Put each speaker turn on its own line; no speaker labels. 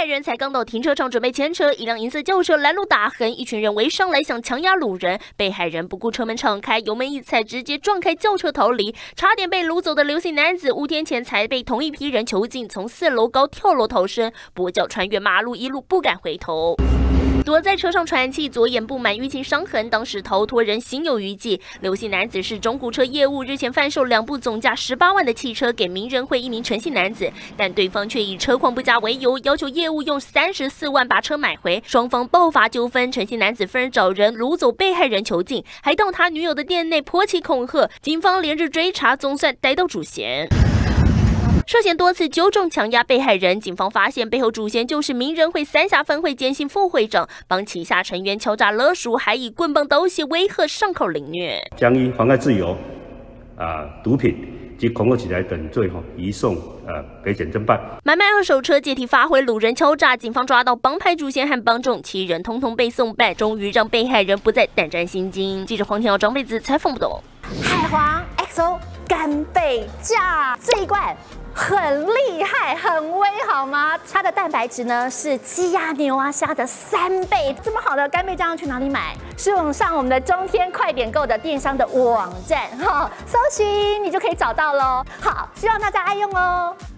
害人才刚到停车场准备牵车，一辆银色轿车拦路打横，一群人围上来想强压路人，被害人不顾车门敞开，油门一踩，直接撞开轿车逃离，差点被掳走的刘姓男子5天前才被同一批人囚禁，从4楼高跳楼逃生，跛脚穿越马路，一路不敢回头。 躲在车上喘气，左眼布满淤青伤痕，当时逃脱人心有余悸。刘姓男子是中古车业务，日前贩售2部总价18万的汽车给名人会一名陈姓男子，但对方却以车况不佳为由，要求业务用34万把车买回，双方爆发纠纷。陈姓男子愤而找人掳走被害人囚禁，还到他女友的店内泼漆恐吓，警方连日追查，总算逮到主嫌。 涉嫌多次纠正强压被害人，警方发现背后主嫌就是名人会三峡分会坚信副会长，帮旗下成员敲诈勒赎，还以棍棒刀械威吓上口凌虐，
将依妨碍自由、毒品及恐吓起来等罪移送北检侦办。
买卖2手车借题发挥掳人敲诈，警方抓到帮派主嫌和帮众7人，通通被送办，终于让被害人不再胆战心惊。记者黄天耀、张贝子采访报道。
海皇 XO 干贝酱这一罐。 很厉害，很威，好吗？它的蛋白质呢是鸡鸭牛啊虾的3倍，这么好的干贝酱要去哪里买？是上我们的中天快点购的电商的网站搜寻你就可以找到喽。好，希望大家爱用哦。